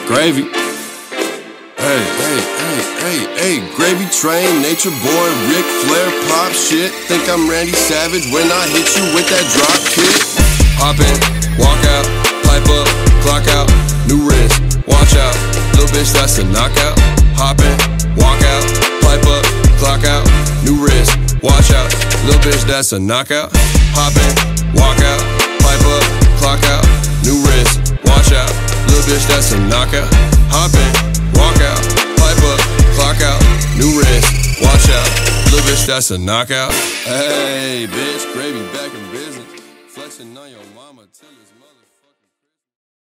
Gravy. Hey, gravy train, nature boy, Ric Flair, pop shit. Think I'm Randy Savage when I hit you with that drop kick. Hop in, walk out, pipe up, clock out, new wrist, watch out, little bitch that's a knockout. Hop in, walk out, pipe up, clock out, new wrist, watch out, little bitch that's a knockout. Hop in, walk out, pipe up, clock out, new wrist, watch out, little bitch that's a knockout. Hop in, walk out, pipe up, clock out, new wrist, watch out, little bitch that's a knockout. Hey, bitch, gravy back in business.